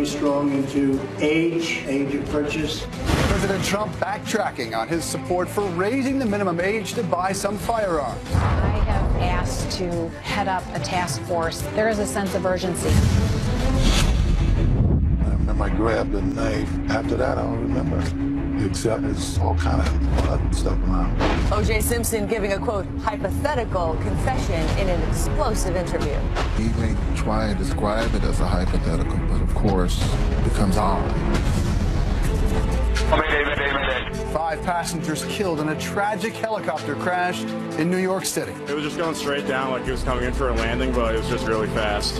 strong into age of purchase. President Trump backtracking on his support for raising the minimum age to buy some firearms. I have asked to head up a task force. There is a sense of urgency. I remember I grabbed a knife. After that, I don't remember. Except it's all kind of blood and stuff around. O.J. Simpson giving a, quote, hypothetical confession in an explosive interview. He may try and describe it as a hypothetical, but of course, it becomes hard. 5 passengers killed in a tragic helicopter crash in New York City. It was just going straight down like he was coming in for a landing, but it was just really fast.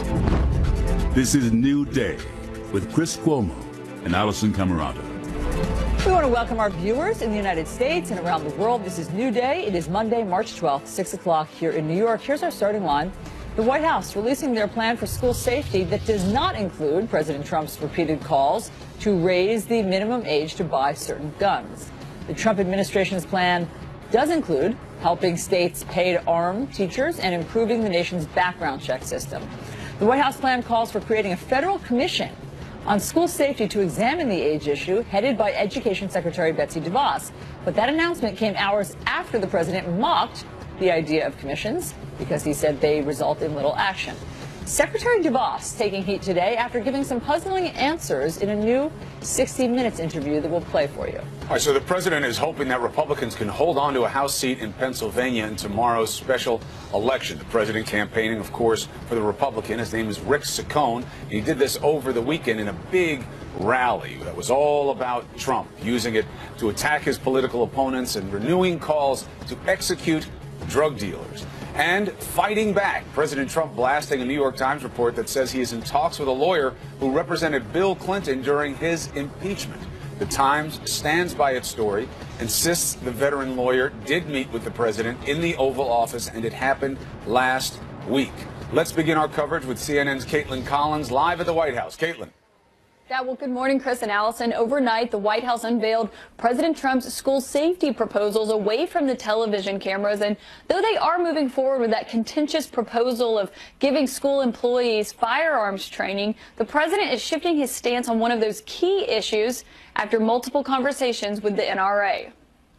This is New Day with Chris Cuomo and Allison Camerata. We want to welcome our viewers in the United States and around the world. This is New Day. It is Monday, March 12th, 6 o'clock here in New York. Here's our starting line. The White House releasing their plan for school safety that does not include President Trump's repeated calls to raise the minimum age to buy certain guns. The Trump administration's plan does include helping states pay to arm teachers and improving the nation's background check system. The White House plan calls for creating a federal commission on school safety to examine the age issue, headed by Education Secretary Betsy DeVos. But that announcement came hours after the president mocked the idea of commissions because he said they result in little action. Secretary DeVos taking heat today after giving some puzzling answers in a new 60 Minutes interview that we'll play for you. All right, so the president is hoping that Republicans can hold on to a House seat in Pennsylvania in tomorrow's special election. The president campaigning, of course, for the Republican. His name is Rick Saccone. He did this over the weekend in a big rally that was all about Trump, using it to attack his political opponents and renewing calls to execute drug dealers. And fighting back, President Trump blasting a New York Times report that says he is in talks with a lawyer who represented Bill Clinton during his impeachment. The Times stands by its story, insists the veteran lawyer did meet with the president in the Oval Office, and it happened last week. Let's begin our coverage with CNN's Caitlin Collins live at the White House. Caitlin. Yeah, well, good morning, Chris and Allison. Overnight, the White House unveiled President Trump's school safety proposals away from the television cameras. And though they are moving forward with that contentious proposal of giving school employees firearms training, the president is shifting his stance on one of those key issues after multiple conversations with the NRA.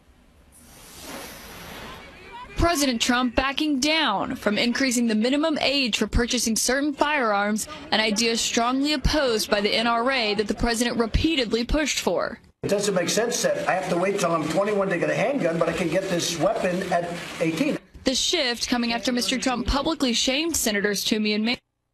President Trump backing down from increasing the minimum age for purchasing certain firearms, an idea strongly opposed by the NRA that the president repeatedly pushed for. It doesn't make sense that I have to wait till I'm 21 to get a handgun, but I can get this weapon at 18. The shift coming after Mr. Trump publicly shamed Senators Toomey and May.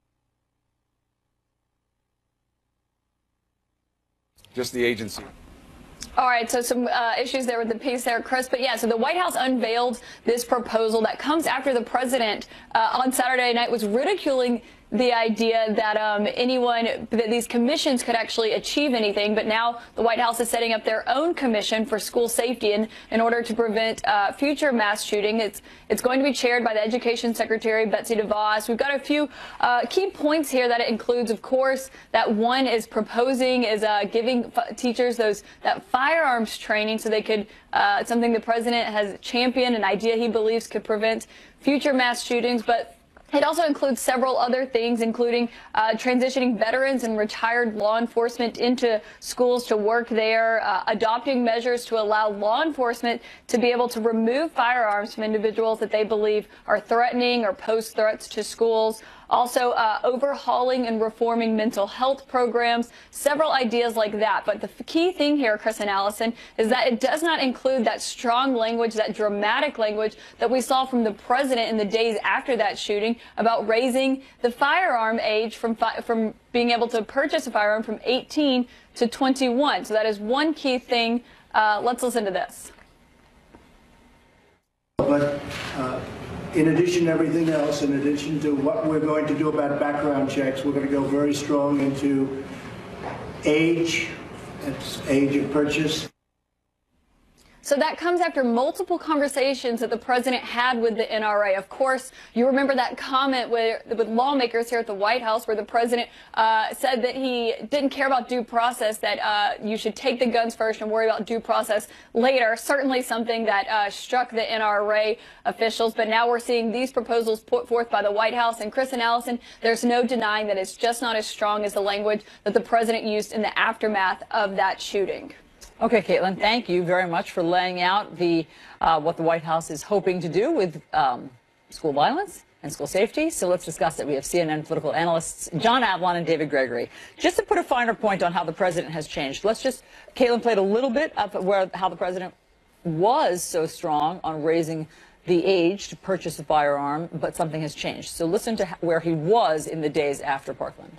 Just the agency. All right, so some issues there with the piece there, Chris. But yeah, so the White House unveiled this proposal that comes after the president on Saturday night was ridiculing the idea that that these commissions could actually achieve anything. But now the White House is setting up their own commission for school safety in order to prevent future mass shooting. It's going to be chaired by the Education Secretary, Betsy DeVos. We've got a few key points here that it includes, of course, that one is proposing is giving teachers that firearms training so they could, something the president has championed, an idea he believes could prevent future mass shootings. But it also includes several other things, including transitioning veterans and retired law enforcement into schools to work there, adopting measures to allow law enforcement to be able to remove firearms from individuals that they believe are threatening or pose threats to schools. Also, overhauling and reforming mental health programs, several ideas like that. But the key thing here, Chris and Allison, is that it does not include that strong language, that dramatic language that we saw from the president in the days after that shooting about raising the firearm age from being able to purchase a firearm from 18 to 21. So that is one key thing. Let's listen to this. But in addition to everything else, in addition to what we're going to do about background checks, we're going to go very strong into age of purchase. So that comes after multiple conversations that the president had with the NRA. Of course, you remember that comment with lawmakers here at the White House where the president said that he didn't care about due process, that you should take the guns first and worry about due process later. Certainly something that struck the NRA officials. But now we're seeing these proposals put forth by the White House. And Chris and Allison, there's no denying that it's just not as strong as the language that the president used in the aftermath of that shooting. Okay, Caitlin, thank you very much for laying out the what the White House is hoping to do with school violence and school safety. So let's discuss it. We have CNN political analysts John Avlon and David Gregory. Just to put a finer point on how the president has changed, Caitlin played a little bit of how the president was so strong on raising the age to purchase a firearm, but something has changed. So listen to where he was in the days after Parkland.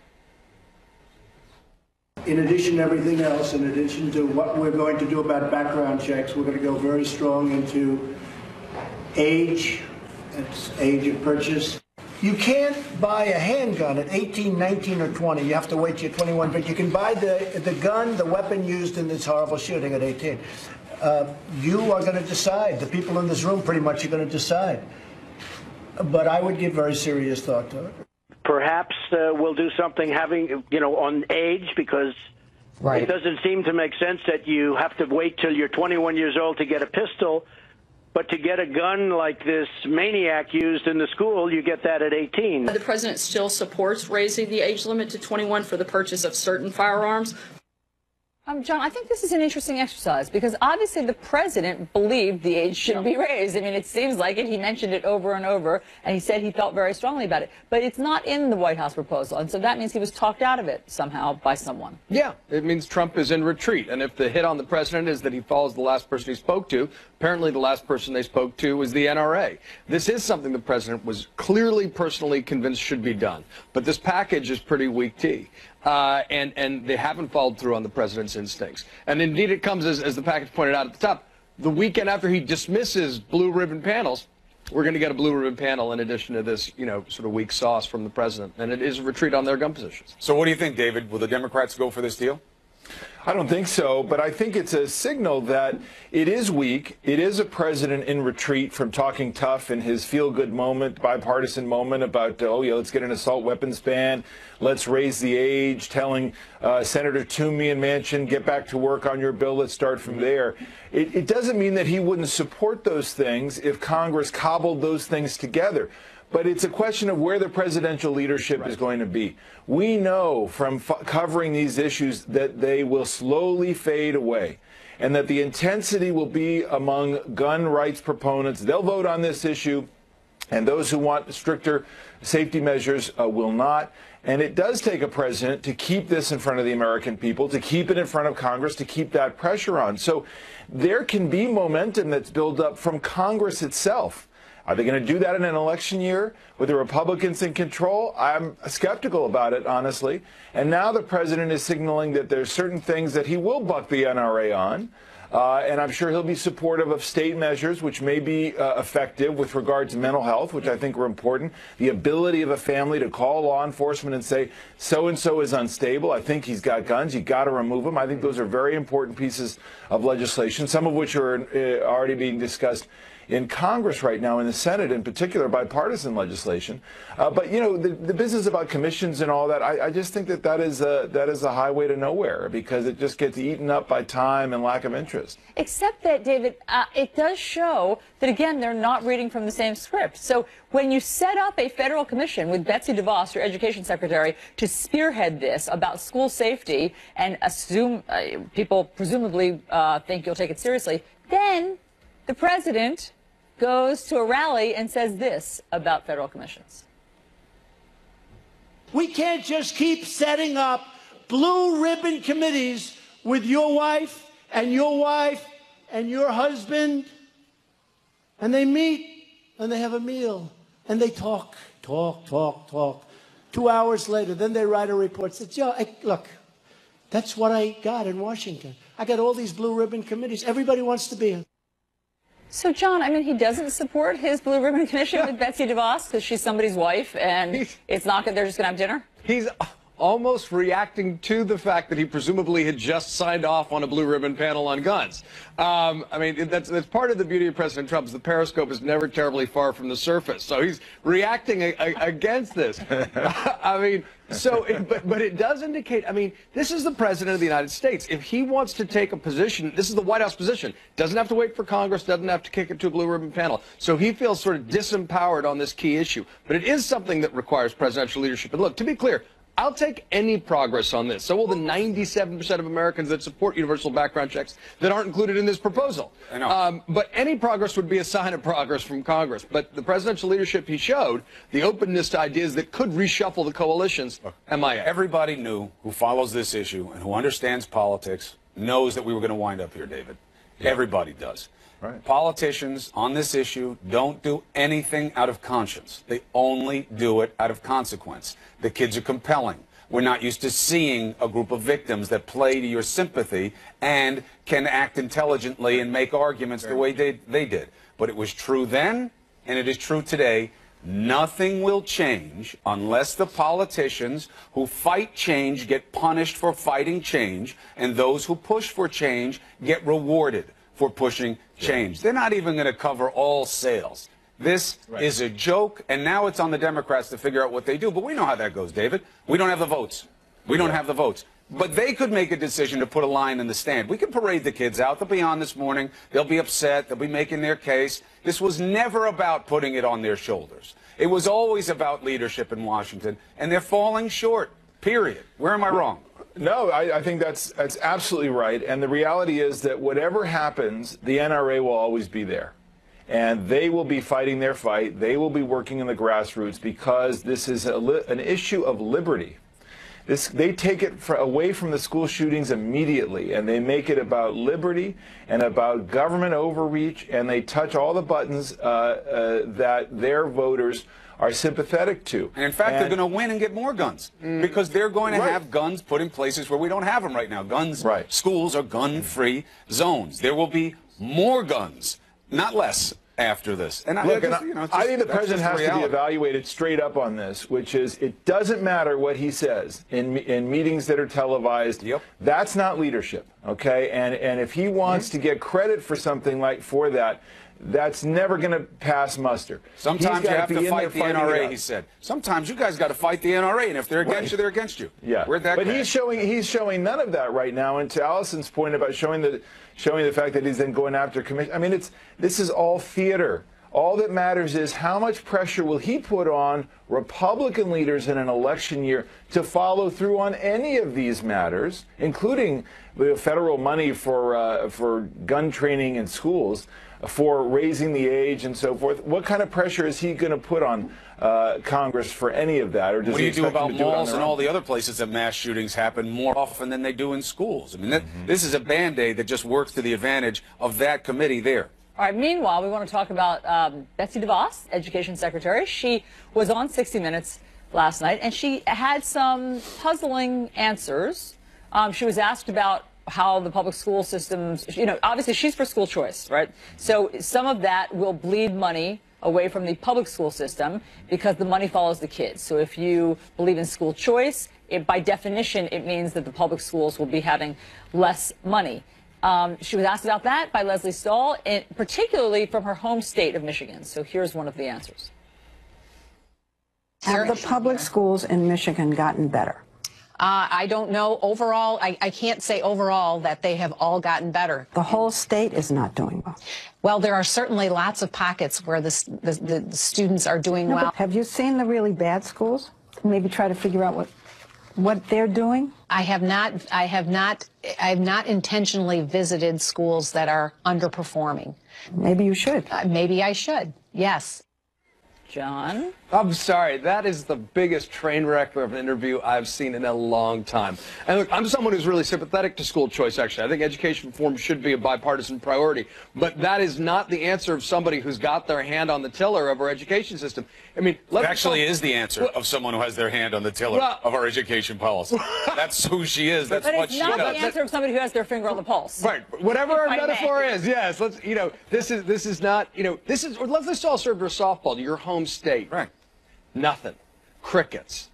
In addition to everything else, in addition to what we're going to do about background checks, we're going to go very strong into age. It's age of purchase. You can't buy a handgun at 18, 19, or 20. You have to wait till you're 21. But you can buy the gun, the weapon used in this horrible shooting at 18. You are going to decide. The people in this room pretty much are going to decide. But I would give very serious thought to it. Perhaps we'll do something on age, because it doesn't seem to make sense that you have to wait till you're 21 years old to get a pistol, but to get a gun like this maniac used in the school, you get that at 18. The president still supports raising the age limit to 21 for the purchase of certain firearms. John, I think this is an interesting exercise because obviously the president believed the age should be raised. I mean, it seems like it. He mentioned it over and over, and he said he felt very strongly about it. But it's not in the White House proposal, and so that means he was talked out of it somehow by someone. Yeah, it means Trump is in retreat. And if the hit on the president is that he follows the last person he spoke to, apparently the last person they spoke to was the NRA. This is something the president was clearly personally convinced should be done. But this package is pretty weak tea. And they haven't followed through on the president's instincts. And indeed, it comes, as the package pointed out at the top, the weekend after he dismisses blue ribbon panels, we're going to get a blue ribbon panel in addition to this, sort of weak sauce from the president. And it is a retreat on their gun positions. So what do you think, David? Will the Democrats go for this deal? I don't think so, but I think it's a signal that it is weak. It is a president in retreat from talking tough in his feel-good moment, bipartisan moment about, let's get an assault weapons ban, let's raise the age, telling Senator Toomey and Manchin, get back to work on your bill, let's start from there. It doesn't mean that he wouldn't support those things if Congress cobbled those things together. But it's a question of where the presidential leadership is going to be. We know from covering these issues that they will slowly fade away and that the intensity will be among gun rights proponents. They'll vote on this issue, and those who want stricter safety measures will not. And it does take a president to keep this in front of the American people, to keep it in front of Congress, to keep that pressure on. So there can be momentum that's built up from Congress itself. Are they going to do that in an election year with the Republicans in control? I'm skeptical about it, honestly. And now the president is signaling that there's certain things that he will buck the NRA on. And I'm sure he'll be supportive of state measures, which may be effective with regard to mental health, which I think are important. The ability of a family to call law enforcement and say, so-and-so is unstable. I think he's got guns. You got to remove him. I think those are very important pieces of legislation, some of which are already being discussed in Congress right now, in the Senate in particular, bipartisan legislation. But, the business about commissions and all that, I just think that is a highway to nowhere because it just gets eaten up by time and lack of interest. Except that, David, it does show that, again, they're not reading from the same script. So when you set up a federal commission with Betsy DeVos, your education secretary, to spearhead this about school safety and assume people presumably think you'll take it seriously, then the president goes to a rally and says this about federal commissions. We can't just keep setting up blue ribbon committees with your wife and your husband, and they meet and they have a meal and they talk. 2 hours later, then they write a report. Says, look, that's what I got in Washington. I got all these blue ribbon committees. Everybody wants to be in. So, John, I mean, he doesn't support his Blue Ribbon Commission with Betsy DeVos because she's somebody's wife and it's not good. They're just going to have dinner? He's almost reacting to the fact that he presumably had just signed off on a blue ribbon panel on guns. I mean, that's part of the beauty of President Trump is the periscope is never terribly far from the surface. So he's reacting against this. I mean, but it does indicate, I mean, this is the president of the United States. If he wants to take a position, this is the White House position. Doesn't have to wait for Congress, doesn't have to kick it to a blue ribbon panel. So he feels sort of disempowered on this key issue. But it is something that requires presidential leadership. And look, to be clear, I'll take any progress on this. So will the 97% of Americans that support universal background checks that aren't included in this proposal. I know. But any progress would be a sign of progress from Congress. But the presidential leadership he showed, the openness to ideas that could reshuffle the coalitions, MIA. Everybody knew who follows this issue and who understands politics knows that we were going to wind up here, David. Yeah. Everybody does. Right. Politicians on this issue don't do anything out of conscience. They only do it out of consequence. The kids are compelling. We're not used to seeing a group of victims that play to your sympathy and can act intelligently and make arguments the way they did. But it was true then, and it is true today. Nothing will change unless the politicians who fight change get punished for fighting change, and those who push for change get rewarded for pushing change. They're not even going to cover all sales. This is a joke, and now it's on the Democrats to figure out what they do. But we know how that goes, David. We don't have the votes. We don't have the votes. But they could make a decision to put a line in the stand. We can parade the kids out. They'll be on this morning. They'll be upset. They'll be making their case. This was never about putting it on their shoulders. It was always about leadership in Washington, and they're falling short, period. Where am I wrong? No, I think that's absolutely right. And the reality is that whatever happens, the NRA will always be there. And they will be fighting their fight. They will be working in the grassroots because this is an issue of liberty. They take it away from the school shootings immediately, and they make it about liberty and about government overreach, and they touch all the buttons that their voters are sympathetic to. And in fact, they're going to win and get more guns because they're going to have guns put in places where we don't have them right now. Guns, schools are gun-free zones. There will be more guns, not less, after this. And look, I think the president has to be evaluated straight up on this, which is it doesn't matter what he says in meetings that are televised. That's not leadership, okay? And if he wants to get credit for something like that, that's never going to pass muster. Sometimes you have to fight the NRA, he said. Sometimes you guys got to fight the NRA, and if they're against you, they're against you. Yeah. Where'd that but go? he's showing none of that right now. And to Allison's point about showing the fact that he's then going after commission. I mean, this is all theater. All that matters is how much pressure will he put on Republican leaders in an election year to follow through on any of these matters, including the federal money for gun training in schools, for raising the age and so forth. What kind of pressure is he going to put on Congress for any of that? Or does what do you do about malls and all the other places that mass shootings happen more often than they do in schools? I mean, this is a Band-Aid that just works to the advantage of that committee there. All right, meanwhile, we want to talk about Betsy DeVos, Education Secretary. She was on 60 Minutes last night, and she had some puzzling answers. She was asked about how the public school systems, obviously she's for school choice, right? So some of that will bleed money away from the public school system because the money follows the kids. So if you believe in school choice, by definition, it means that the public schools will be having less money. She was asked about that by Leslie Stahl, particularly from her home state of Michigan. So here's one of the answers. Have the public schools in Michigan gotten better? I don't know. Overall, I can't say overall that they have all gotten better. The whole state is not doing well. Well, there are certainly lots of pockets where the students are doing well. Have you seen the really bad schools? Maybe try to figure out what they're doing? I have not intentionally visited schools that are underperforming. Maybe you should. Maybe I should, yes. John? I'm sorry, that is the biggest train wreck of an interview I've seen in a long time. And look, I'm someone who's really sympathetic to school choice, actually. I think education reform should be a bipartisan priority. But that is not the answer of somebody who's got their hand on the tiller of our education system. I mean, it actually is the answer of someone who has their hand on the tiller of our education policy. That's who she is. That's what she does. But it's not the answer of somebody who has their finger on the pulse. Right. Whatever our metaphor is, yes. Let's, this is not, this is, Leslie Stahl served her softball to your home state. Right. Nothing. Crickets.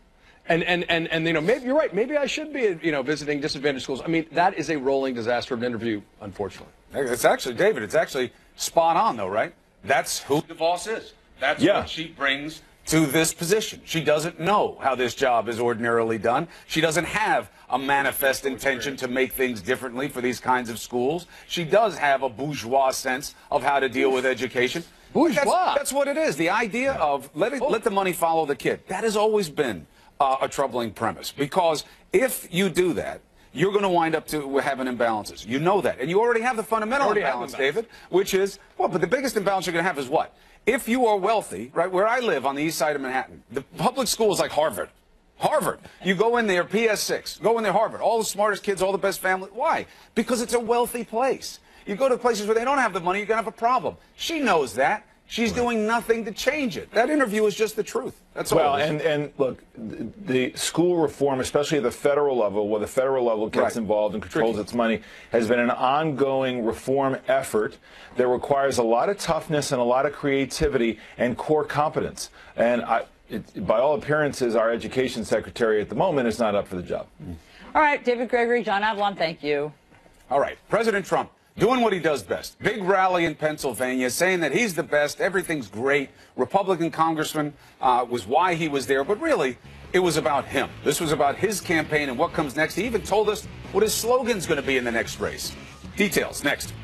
And you know, maybe you're right. Maybe I should be, you know, visiting disadvantaged schools. I mean, that is a rolling disaster of an interview, unfortunately. It's actually, David, it's actually spot on, though, right? That's who DeVos is. That's what she brings to this position. She doesn't know how this job is ordinarily done. She doesn't have a manifest intention to make things differently for these kinds of schools. She does have a bourgeois sense of how to deal with education. Bourgeois. That's what it is. The idea of let the money follow the kid. That has always been a troubling premise, because if you do that, you're going to wind up having imbalances. You know that. And you already have the fundamental imbalance, David, which is, well, but the biggest imbalance you're going to have is what? If you are wealthy, right, where I live on the east side of Manhattan, the public schools like Harvard. Harvard. You go in there, PS6. Go in there, Harvard. All the smartest kids, all the best family. Why? Because it's a wealthy place. You go to places where they don't have the money, you're going to have a problem. She knows that. She's doing nothing to change it. That interview is just the truth. That's all. Well, and look, the school reform, especially at the federal level, where the federal level gets involved and controls its money, has been an ongoing reform effort that requires a lot of toughness and a lot of creativity and core competence. And by all appearances, our education secretary at the moment is not up for the job. All right, David Gregory, John Avalon, thank you. All right, President Trump doing what he does best. Big rally in Pennsylvania saying that he's the best, everything's great. Republican congressman was why he was there, but really, it was about him. This was about his campaign and what comes next. He even told us what his slogan's going to be in the next race. Details next.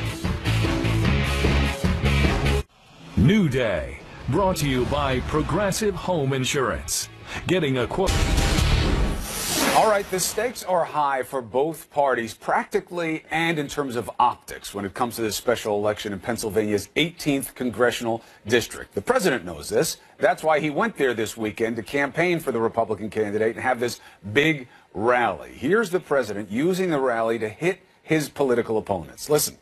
New Day, brought to you by Progressive Home Insurance. Getting a quote. All right, the stakes are high for both parties, practically and in terms of optics, when it comes to this special election in Pennsylvania's 18th congressional district. The president knows this. That's why he went there this weekend to campaign for the Republican candidate and have this big rally. Here's the president using the rally to hit his political opponents. Listen.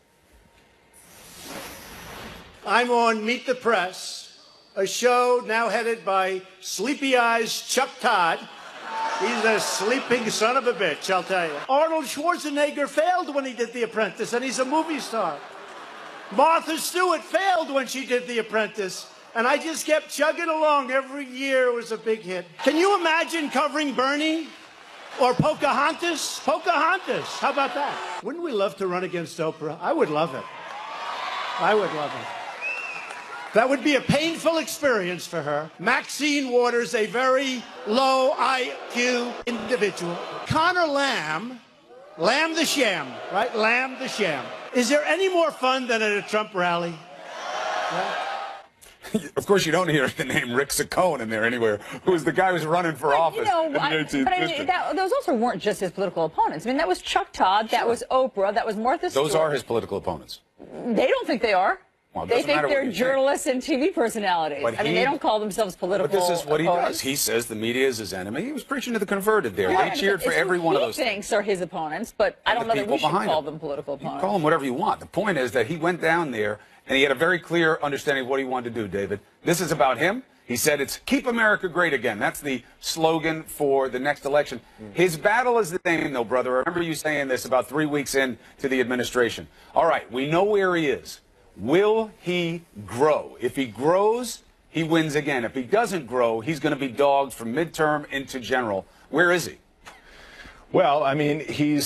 I'm on Meet the Press, a show now headed by Sleepy Eyes Chuck Todd. He's a sleeping son of a bitch, I'll tell you. Arnold Schwarzenegger failed when he did The Apprentice, and he's a movie star. Martha Stewart failed when she did The Apprentice, and I just kept chugging along. Every year it was a big hit. Can you imagine covering Bernie or Pocahontas? Pocahontas, how about that? Wouldn't we love to run against Oprah? I would love it. I would love it. That would be a painful experience for her. Maxine Waters, a very low IQ individual. Connor Lamb the Sham, right? Lamb the Sham. Is there any more fun than at a Trump rally? Yeah. Of course, you don't hear the name Rick Saccone in there anywhere, who was the guy who's running for office. You know, those also weren't just his political opponents. I mean, that was Chuck Todd, that was Oprah, that was Martha Stewart. Those are his political opponents. They don't think they are. Well, they think they're journalists and TV personalities. I mean, they don't call themselves political But this is what he opponents. does. He says the media is his enemy. He was preaching to the converted there. They cheered for every one of those things. He thinks are his opponents, but I don't know that we should call them political opponents. You call them whatever you want. The point is that he went down there, and he had a very clear understanding of what he wanted to do, David. This is about him. He said it's Keep America Great Again. That's the slogan for the next election. His battle is the same, though, brother. I remember you saying this about 3 weeks into the administration. All right, we know where he is. Will he grow? If he grows, he wins again. If he doesn't grow, he's going to be dogged from midterm into general. Where is he? Well, I mean,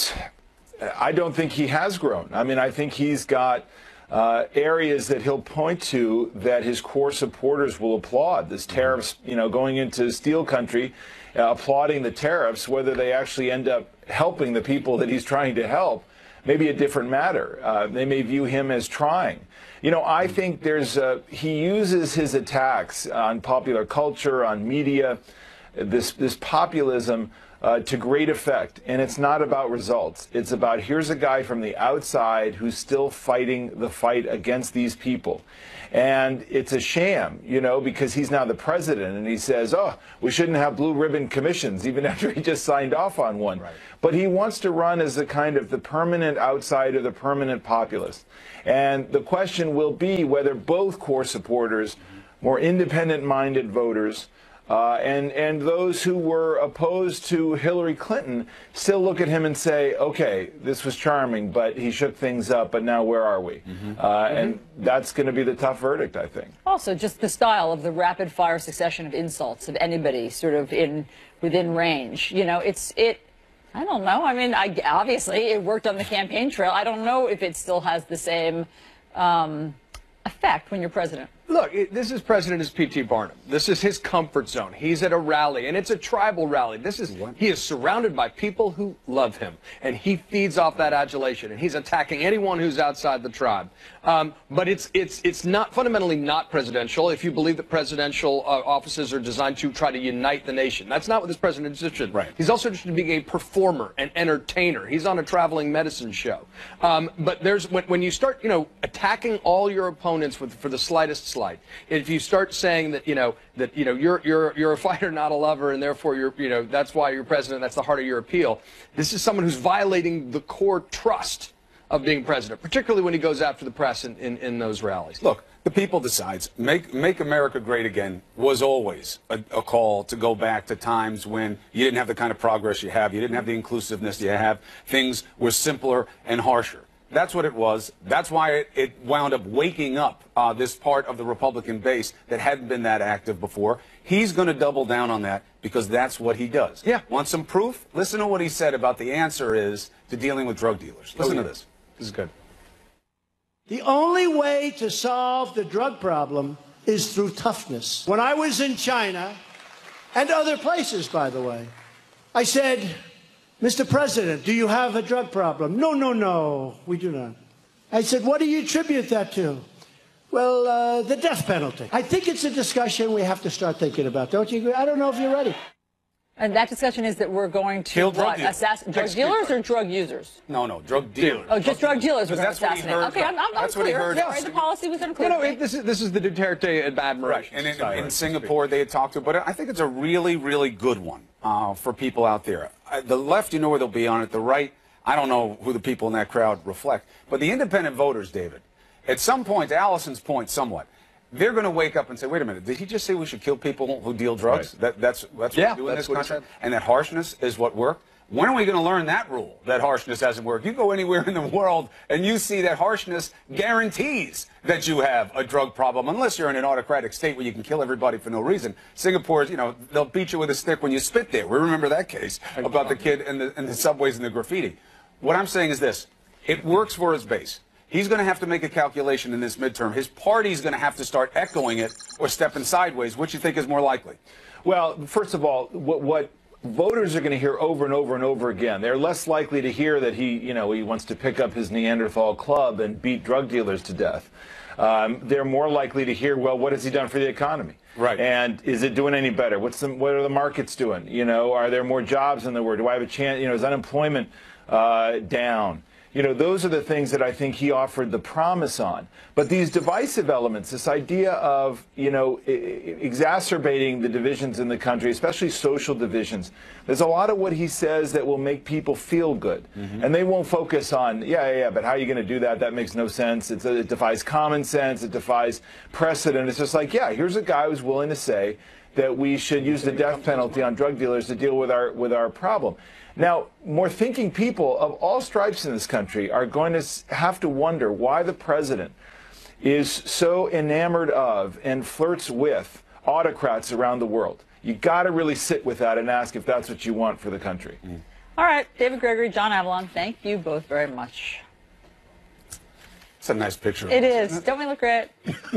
I don't think he has grown. I mean, I think he's got areas that he'll point to that his core supporters will applaud. This tariffs, you know, going into steel country, applauding the tariffs, whether they actually end up helping the people that he's trying to help, maybe a different matter. They may view him as trying. You know, I think he uses his attacks on popular culture, on media, this populism to great effect. And it's not about results. It's about, here's a guy from the outside who's still fighting the fight against these people. And it's a sham, you know, because he's now the president and he says, oh, we shouldn't have blue ribbon commissions, even after he just signed off on one. Right. But he wants to run as a kind of the permanent outsider, the permanent populist. And the question will be whether both core supporters, more independent-minded voters, And those who were opposed to Hillary Clinton still look at him and say, okay, this was charming, but he shook things up, but now where are we? And that's going to be the tough verdict, I think. Also, just the style of the rapid-fire succession of insults of anybody sort of within range. You know, I don't know. I mean, obviously it worked on the campaign trail. I don't know if it still has the same effect when you're president. Look, this is President is P.T. Barnum. This is his comfort zone. He's at a rally, and it's a tribal rally. He is surrounded by people who love him, and he feeds off that adulation, and he's attacking anyone who's outside the tribe. But it's not fundamentally not presidential if you believe that presidential offices are designed to try to unite the nation. That's not what this president is interested in. Right. He's also interested in being a performer, an entertainer. He's on a traveling medicine show. But when you start, attacking all your opponents for the slightest slight. If you start saying that you're a fighter, not a lover, and therefore that's why you're president, that's the heart of your appeal. This is someone who's violating the core trust of being president, particularly when he goes after the press in those rallies. Look, the people decides. Make America great again was always a call to go back to times when you didn't have the kind of progress you have, you didn't have the inclusiveness you have, things were simpler and harsher. That's what it was. That's why it wound up waking up this part of the Republican base that hadn't been that active before. He's going to double down on that because that's what he does. Yeah. Want some proof? Listen to what he said about the answer is to dealing with drug dealers. Listen to this. This is good. The only way to solve the drug problem is through toughness. When I was in China, and other places, by the way, I said, Mr. President, do you have a drug problem? No, we do not. I said, what do you attribute that to? Well, the death penalty. I think it's a discussion we have to start thinking about. Don't you agree? I don't know if you're ready. And that discussion is that we're going to kill drug dealers. Assassinate drug dealers or drug users? No, drug dealers. Oh, just drug dealers we're going to assassinate. Okay, I'm that's clear. What he heard. Sorry, the policy was unclear. This is the Duterte admiration. Right. And in Singapore, they had talked to, but I think it's a really, really good one for people out there. The left, you know where they'll be on it. The right, I don't know who the people in that crowd reflect. But the independent voters, David, at some point, to Allison's point somewhat, they're going to wake up and say, wait a minute, did he just say we should kill people who deal drugs? Right. That's what we do in this country? And that harshness is what worked? When are we going to learn that rule, that harshness hasn't worked? You go anywhere in the world and you see that harshness guarantees that you have a drug problem, unless you're in an autocratic state where you can kill everybody for no reason. Singapore's, they'll beat you with a stick when you spit there. We remember that case about the kid in the subways and the graffiti. What I'm saying is this. It works for his base. He's going to have to make a calculation in this midterm. His party's going to have to start echoing it or stepping sideways. What do you think is more likely? Well, first of all, what voters are going to hear over and over and over again, they're less likely to hear that he wants to pick up his Neanderthal club and beat drug dealers to death. They're more likely to hear, well, what has he done for the economy? Right. And is it doing any better? What are the markets doing? Are there more jobs in the world? Do I have a chance? Is unemployment down? Those are the things that I think he offered the promise on. But these divisive elements, this idea of, exacerbating the divisions in the country, especially social divisions, there's a lot of what he says that will make people feel good. And they won't focus on, but how are you going to do that? That makes no sense. It defies common sense. It defies precedent. It's just like, here's a guy who's willing to say that we should use the death penalty on drug dealers to deal with our problem. Now, more thinking people of all stripes in this country are going to have to wonder why the president is so enamored of and flirts with autocrats around the world. You got to really sit with that and ask if that's what you want for the country. All right, David Gregory, John Avalon, thank you both very much. It's a nice picture. It is. Don't we look great?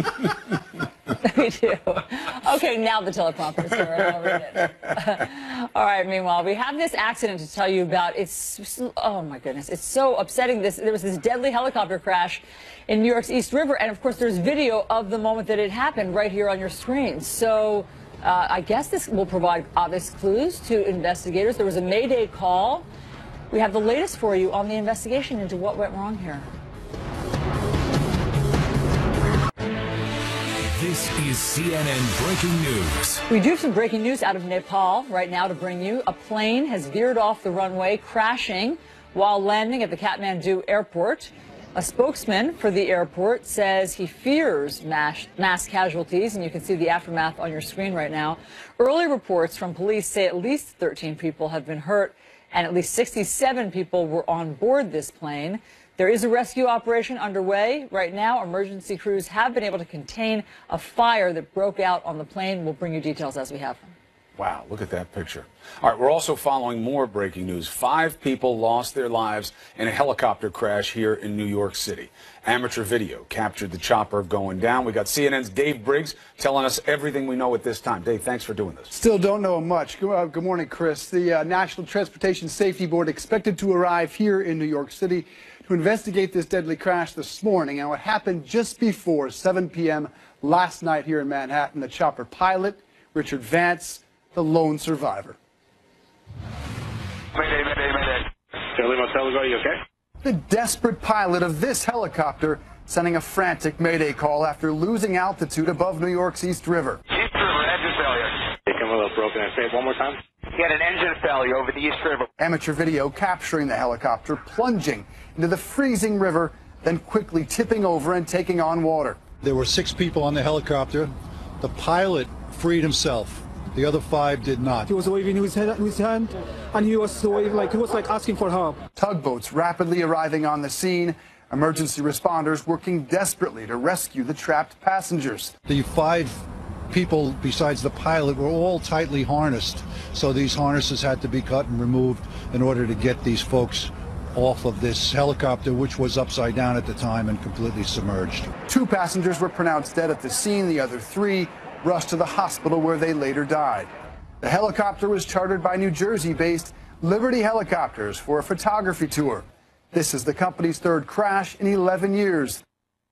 We do. Okay, now the teleprompter, sir. I'll read it. All right, meanwhile, we have this accident to tell you about. Oh, my goodness. It's so upsetting. There was this deadly helicopter crash in New York's East River, and, of course, there's video of the moment that it happened right here on your screen. So I guess this will provide obvious clues to investigators. There was a Mayday call. We have the latest for you on the investigation into what went wrong here. This is CNN Breaking News. We do have some breaking news out of Nepal right now to bring you. A plane has veered off the runway, crashing while landing at the Kathmandu airport. A spokesman for the airport says he fears mass casualties, and you can see the aftermath on your screen right now. Early reports from police say at least 13 people have been hurt, and at least 67 people were on board this plane. There is a rescue operation underway right now. Emergency crews have been able to contain a fire that broke out on the plane. We'll bring you details as we have them. Wow, look at that picture. All right, we're also following more breaking news. 5 people lost their lives in a helicopter crash here in New York City. Amateur video captured the chopper going down. We got CNN's Dave Briggs telling us everything we know at this time. Dave, thanks for doing this. Still don't know much. Good morning, Chris. The National Transportation Safety Board expected to arrive here in New York City to investigate this deadly crash this morning. And what happened just before 7 p.m. last night here in Manhattan, the chopper pilot, Richard Vance, the lone survivor. Mayday, mayday, mayday. Charlie Motel, are you okay? The desperate pilot of this helicopter sending a frantic mayday call after losing altitude above New York's East River. East River, engine failure. They come a little broken. Say it one more time. He had an engine failure over the East River. Amateur video capturing the helicopter plunging into the freezing river, then quickly tipping over and taking on water. There were 6 people on the helicopter. The pilot freed himself. The other 5 did not. He was waving his hand, and he was waving like asking for help. Tugboats rapidly arriving on the scene. Emergency responders working desperately to rescue the trapped passengers. The 5 people besides the pilot were all tightly harnessed, so these harnesses had to be cut and removed in order to get these folks off of this helicopter, which was upside down at the time and completely submerged. 2 passengers were pronounced dead at the scene. The other 3 rushed to the hospital where they later died. The helicopter was chartered by New Jersey-based Liberty Helicopters for a photography tour. This is the company's 3rd crash in 11 years.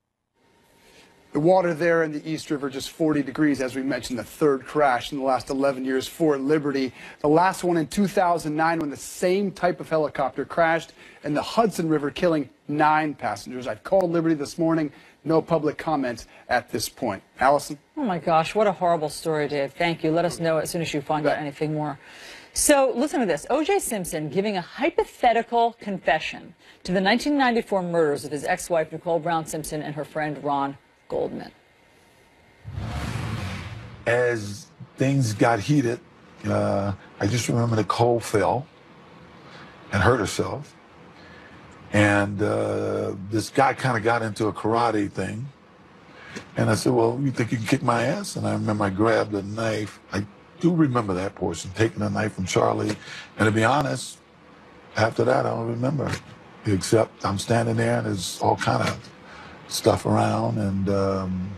The water there in the East River just 40 degrees, as we mentioned, the 3rd crash in the last 11 years for Liberty. The last one in 2009 when the same type of helicopter crashed in the Hudson River, killing 9 passengers. I've called Liberty this morning. No public comment at this point. Allison? Oh, my gosh. What a horrible story, Dave. Thank you. Let us know as soon as you find out anything more. So listen to this. O.J. Simpson giving a hypothetical confession to the 1994 murders of his ex-wife, Nicole Brown Simpson, and her friend, Ron Goldman. As things got heated, I just remember Nicole fell and hurt herself. And this guy kind of got into a karate thing. And I said, well, you think you can kick my ass? And I remember I grabbed a knife. I do remember that portion, taking a knife from Charlie. And to be honest, after that, I don't remember. Except I'm standing there and there's all kind of stuff around and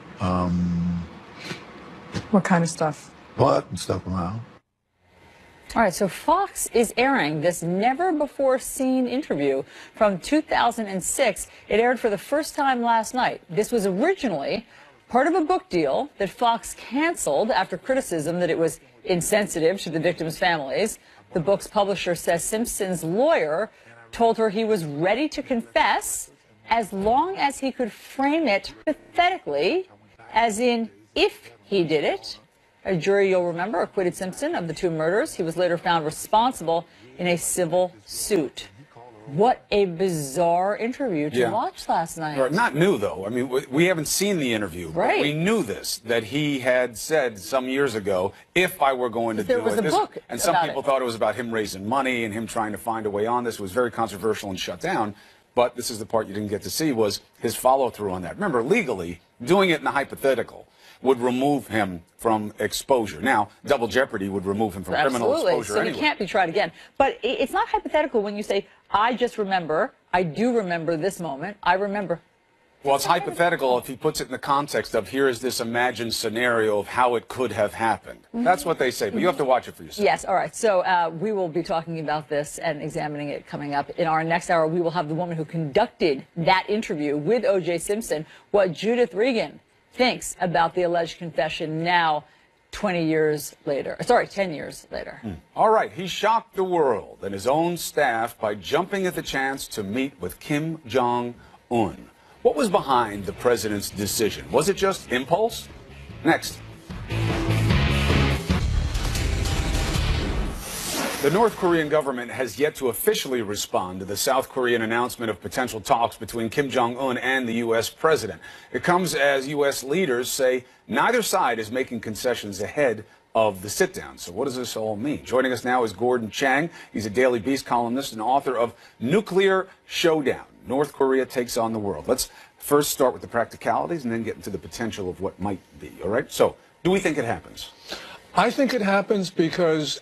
What kind of stuff? Blood and stuff around. All right, so Fox is airing this never-before-seen interview from 2006. It aired for the first time last night. This was originally part of a book deal that Fox canceled after criticism that it was insensitive to the victims' families. The book's publisher says Simpson's lawyer told her he was ready to confess as long as he could frame it hypothetically, as in if he did it. A jury, you'll remember, acquitted Simpson of the 2 murders. He was later found responsible in a civil suit. What a bizarre interview to watch last night. Not new, though. I mean, we haven't seen the interview. Right. But we knew this, that he had said some years ago, if I were going to do it. There was a book and some about people it. thought it was about him raising money and him trying to find a way on this. It was very controversial and shut down. But this is the part you didn't get to see, was his follow-through on that. Remember, legally, doing it in a hypothetical would remove him from exposure. Now, double jeopardy would remove him from criminal exposure so anyway. he can't be tried again. But it's not hypothetical when you say, I just remember, I do remember this moment, I remember. Well, it's hypothetical if he puts it in the context of here is this imagined scenario of how it could have happened. That's what they say, but you have to watch it for yourself. Yes, all right. So we will be talking about this and examining it coming up. In our next hour, we will have the woman who conducted that interview with O.J. Simpson, what Judith Regan thinks about the alleged confession now, 10 years later. All right, he shocked the world and his own staff by jumping at the chance to meet with Kim Jong-un. What was behind the president's decision? Was it just impulse? Next. The North Korean government has yet to officially respond to the South Korean announcement of potential talks between Kim Jong-un and the U.S. president. It comes as U.S. leaders say neither side is making concessions ahead of the sit-down. So what does this all mean? Joining us now is Gordon Chang. He's a Daily Beast columnist and author of Nuclear Showdown: North Korea Takes on the World. Let's first start with the practicalities and then get into the potential of what might be. All right? So do we think it happens? I think it happens because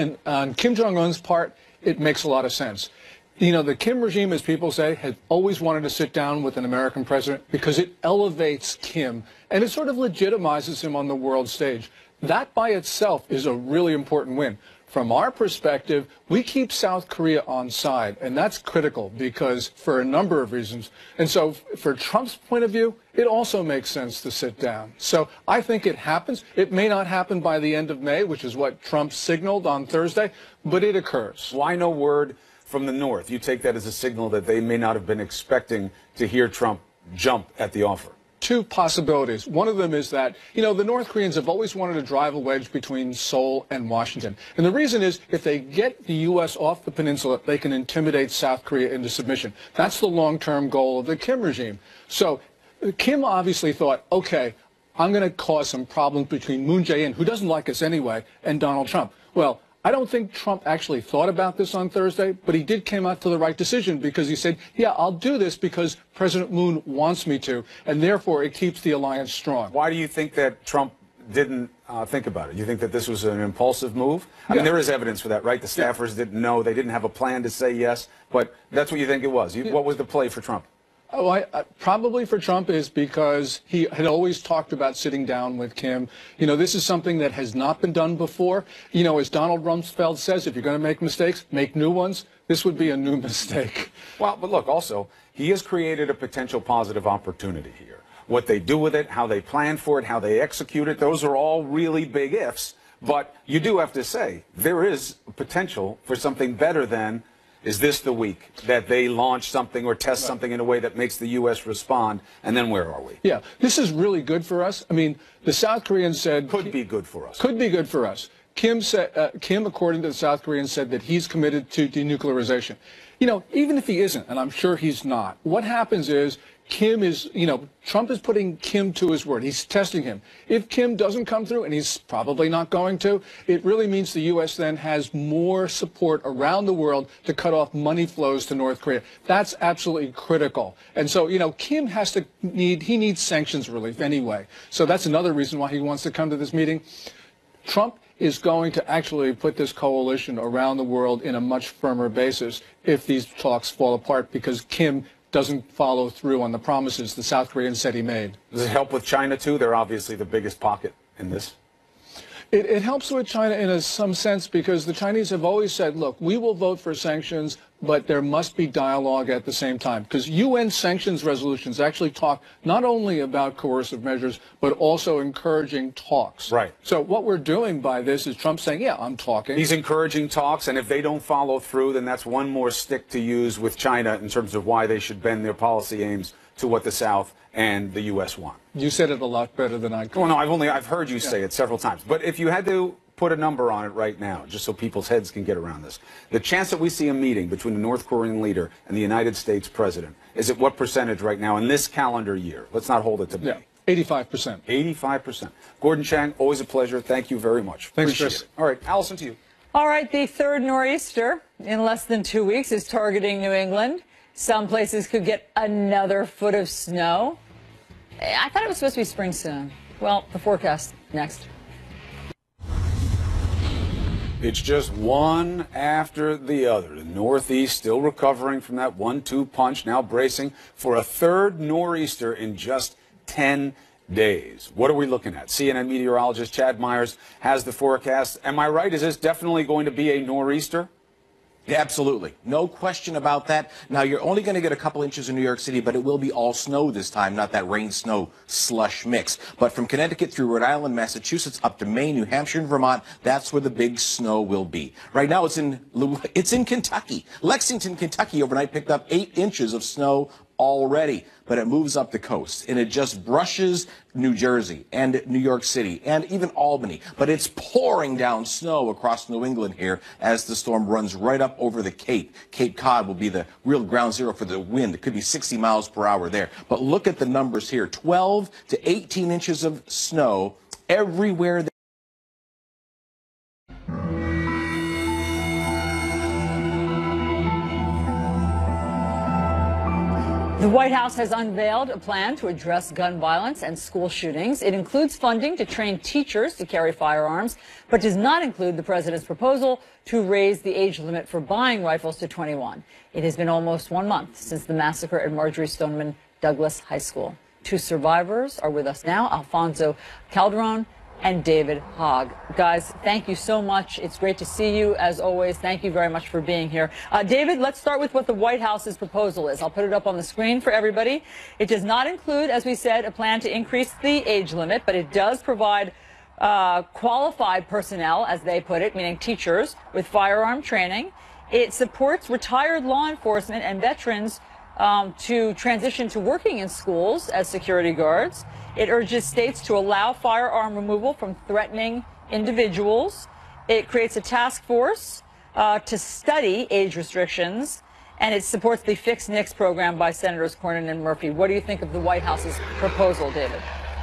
on Kim Jong-un's part, it makes a lot of sense. You know, the Kim regime, as people say, has always wanted to sit down with an American president because it elevates Kim and it sort of legitimizes him on the world stage. That by itself is a really important win. From our perspective, we keep South Korea on side, and that's critical because for a number of reasons. And so for Trump's point of view, it also makes sense to sit down. So I think it happens. It may not happen by the end of May, which is what Trump signaled on Thursday, but it occurs. Why no word from the North? You take that as a signal that they may not have been expecting to hear Trump jump at the offer. Two possibilities. One of them is that, you know, the North Koreans have always wanted to drive a wedge between Seoul and Washington. And the reason is if they get the U.S. off the peninsula, they can intimidate South Korea into submission. That's the long-term goal of the Kim regime. So Kim obviously thought, okay, I'm going to cause some problems between Moon Jae-in, who doesn't like us anyway, and Donald Trump. Well, I don't think Trump actually thought about this on Thursday, but he did come out to the right decision because he said, yeah, I'll do this because President Moon wants me to, and therefore it keeps the alliance strong. Why do you think that Trump didn't think about it? You think that this was an impulsive move? I mean, there is evidence for that, right? The staffers didn't know. They didn't have a plan to say yes, but that's what you think it was. What was the play for Trump? Oh, probably for Trump is because he had always talked about sitting down with Kim. You know, this is something that has not been done before. You know, as Donald Rumsfeld says, if you're going to make mistakes, make new ones. This would be a new mistake. Well, but look, also, he has created a potential positive opportunity here. What they do with it, how they plan for it, how they execute it, those are all really big ifs. But you do have to say, there is potential for something better than, is this the week that they launch something or test something in a way that makes the U.S. respond? And then where are we? Yeah, this is really good for us. I mean, the South Koreans said... Could be good for us. Could be good for us. Kim, according to the South Koreans, said that he's committed to denuclearization. You know, even if he isn't, and I'm sure he's not, what happens is Kim is, you know, Trump is putting Kim to his word. He's testing him. If Kim doesn't come through, and he's probably not going to, it really means the U.S. then has more support around the world to cut off money flows to North Korea. That's absolutely critical. And so, you know, Kim he needs sanctions relief anyway. So that's another reason why he wants to come to this meeting. Trump is going to actually put this coalition around the world in a much firmer basis if these talks fall apart because Kim doesn't follow through on the promises the South Koreans said he made. Does it help with China, too? They're obviously the biggest pocket in this. It helps with China in some sense because the Chinese have always said, look, we will vote for sanctions, but there must be dialogue at the same time. Because UN sanctions resolutions actually talk not only about coercive measures, but also encouraging talks. Right. So what we're doing by this is Trump saying, yeah, I'm talking. He's encouraging talks, and if they don't follow through, then that's one more stick to use with China in terms of why they should bend their policy aims to what the South and the U.S. want. You said it a lot better than I could. Well, no, I've heard you say it several times. But if you had to put a number on it right now, just so people's heads can get around this, the chance that we see a meeting between the North Korean leader and the United States president is at what percentage right now in this calendar year? Let's not hold it to May. 85%. 85%. Gordon Chang, always a pleasure. Thank you very much. Thanks, Appreciate Chris. it. All right, Allison, to you. All right, the third nor'easter in less than 2 weeks is targeting New England. Some places could get another foot of snow. I thought it was supposed to be spring soon. Well, the forecast next. It's just one after the other. The Northeast still recovering from that 1-2 punch, now bracing for a third nor'easter in just 10 days. What are we looking at? CNN meteorologist Chad Myers has the forecast. Am I right? Is this definitely going to be a nor'easter? Absolutely. No question about that. Now, you're only going to get a couple inches in New York City, but it will be all snow this time, not that rain, snow, slush mix. But from Connecticut through Rhode Island, Massachusetts, up to Maine, New Hampshire, and Vermont, that's where the big snow will be. Right now, it's in Kentucky. Lexington, Kentucky, overnight picked up 8 inches of snow already, but it moves up the coast, and it just brushes New Jersey and New York City and even Albany. But it's pouring down snow across New England here as the storm runs right up over the Cape. Cape Cod will be the real ground zero for the wind. It could be 60 miles per hour there. But look at the numbers here, 12 to 18 inches of snow everywhere. The White House has unveiled a plan to address gun violence and school shootings. It includes funding to train teachers to carry firearms, but does not include the president's proposal to raise the age limit for buying rifles to 21. It has been almost 1 month since the massacre at Marjorie Stoneman Douglas High School. 2 survivors are with us now, Alfonso Calderon and David Hogg. Guys, thank you so much. It's great to see you, as always. Thank you very much for being here. David, let's start with what the White House's proposal is. I'll put it up on the screen for everybody. It does not include, as we said, a plan to increase the age limit, but it does provide qualified personnel, as they put it, meaning teachers, with firearm training. It supports retired law enforcement and veterans to transition to working in schools as security guards. It urges states to allow firearm removal from threatening individuals. It creates a task force to study age restrictions, and it supports the Fix NICS program by Senators Cornyn and Murphy. What do you think of the White House's proposal, David?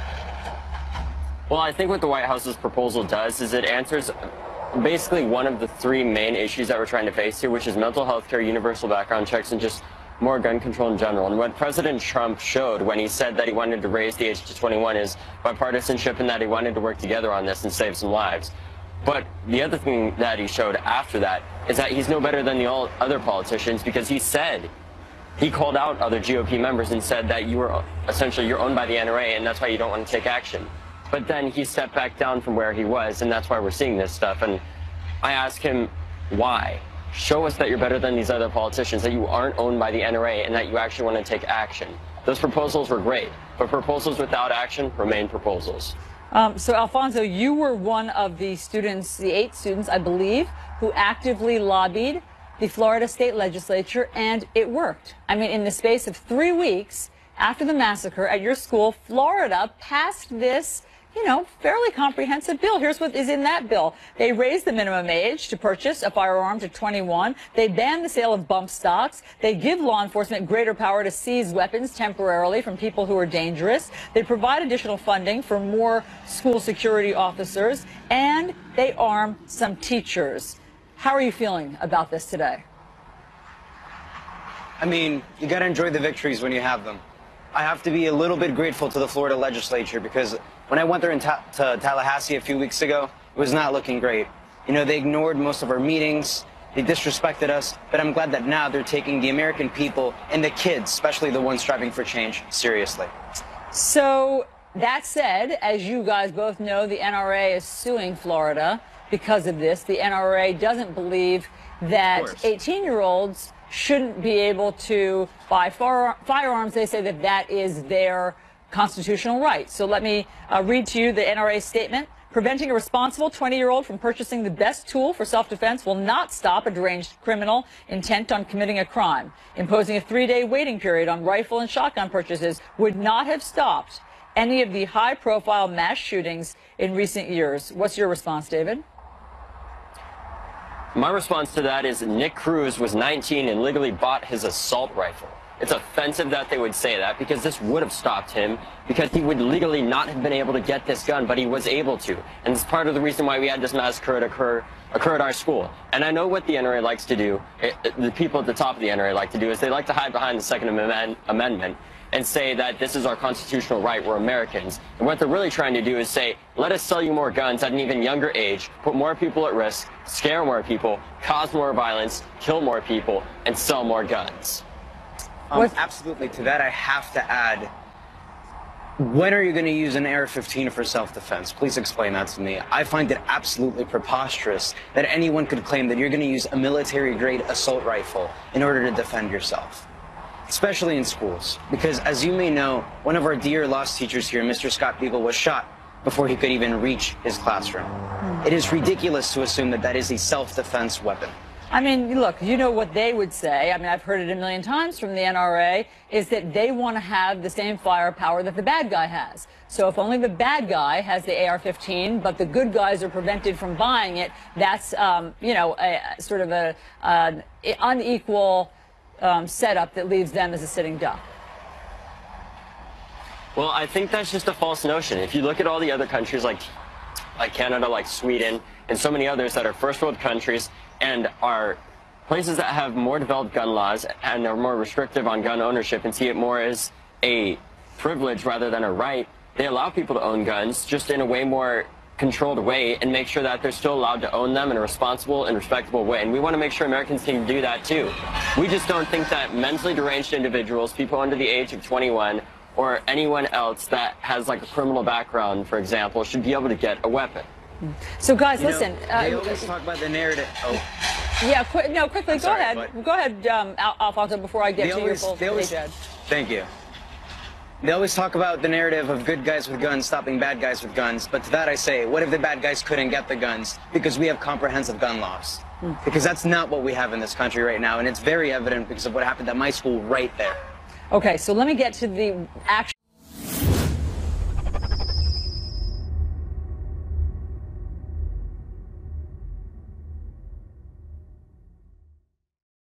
Well, I think what the White House's proposal does is it answers basically one of the 3 main issues that we're trying to face here, which is mental health care, universal background checks, and just more gun control in general. And what President Trump showed when he said that he wanted to raise the age to 21 is bipartisanship, and that he wanted to work together on this and save some lives. But the other thing that he showed after that is that he's no better than the other politicians, because he called out other GOP members and said that you're owned by the NRA, and that's why you don't want to take action. But then he stepped back down from where he was, and that's why we're seeing this stuff. And I asked him, why? Show us that you're better than these other politicians, that you aren't owned by the NRA, and that you actually want to take action. Those proposals were great, but proposals without action remain proposals. So, Alfonso, you were one of the students, the 8 students, I believe, who actively lobbied the Florida state legislature, and it worked. I mean, in the space of 3 weeks after the massacre at your school, Florida passed this, fairly comprehensive bill. Here's what is in that bill. They raised the minimum age to purchase a firearm to 21. They ban the sale of bump stocks. They give law enforcement greater power to seize weapons temporarily from people who are dangerous. They provide additional funding for more school security officers, and they arm some teachers. How are you feeling about this today? I mean, you got to enjoy the victories when you have them. I have to be a little bit grateful to the Florida legislature, because when I went there to Tallahassee a few weeks ago, it was not looking great. They ignored most of our meetings. They disrespected us. But I'm glad that now they're taking the American people and the kids, especially the ones striving for change, seriously. So that said, as you guys both know, the NRA is suing Florida because of this. The NRA doesn't believe that 18-year-olds shouldn't be able to buy firearms. They say that that is their constitutional right. So let me read to you the NRA statement. Preventing a responsible 20-year-old from purchasing the best tool for self-defense will not stop a deranged criminal intent on committing a crime. Imposing a 3-day waiting period on rifle and shotgun purchases would not have stopped any of the high-profile mass shootings in recent years. What's your response, David? My response to that is Nick Cruz was 19 and legally bought his assault rifle. It's offensive that they would say that, because this would have stopped him, because he would legally not have been able to get this gun, but he was able to. And it's part of the reason why we had this massacre occur at our school. And I know what the NRA likes to do, the people at the top of the NRA like to do, is they like to hide behind the Second Amendment and say that this is our constitutional right, we're Americans. And what they're really trying to do is say, let us sell you more guns at an even younger age, put more people at risk, scare more people, cause more violence, kill more people, and sell more guns. Absolutely. To that, I have to add, when are you going to use an AR-15 for self-defense? Please explain that to me. I find it absolutely preposterous that anyone could claim that you're going to use a military-grade assault rifle in order to defend yourself, especially in schools. Because, as you may know, one of our dear lost teachers here, Mr. Scott Beagle, was shot before he could even reach his classroom. It is ridiculous to assume that that is a self-defense weapon. I mean, look, you know what they would say. I mean, I've heard it a million times from the NRA, is that they want to have the same firepower that the bad guy has. So if only the bad guy has the AR-15, but the good guys are prevented from buying it, that's, you know, a sort of an unequal setup that leaves them as a sitting duck. Well, I think that's just a false notion. If you look at all the other countries like Canada, like Sweden, and so many others that are first world countries and are places that have more developed gun laws and are more restrictive on gun ownership and see it more as a privilege rather than a right, they allow people to own guns just in a way more controlled way and make sure that they're still allowed to own them in a responsible and respectable way. And we want to make sure Americans can do that too. We just don't think that mentally deranged individuals, people under the age of 21, or anyone else that has like a criminal background, for example, should be able to get a weapon. So guys, listen. They always talk about the narrative. Oh. Yeah, quickly, go ahead. Go ahead, Alfonso, before I get to your full page, Ed. Thank you. They always talk about the narrative of good guys with guns stopping bad guys with guns, but to that I say, what if the bad guys couldn't get the guns because we have comprehensive gun laws? Because that's not what we have in this country right now, and it's very evident because of what happened at my school right there. Okay, so let me get to the action.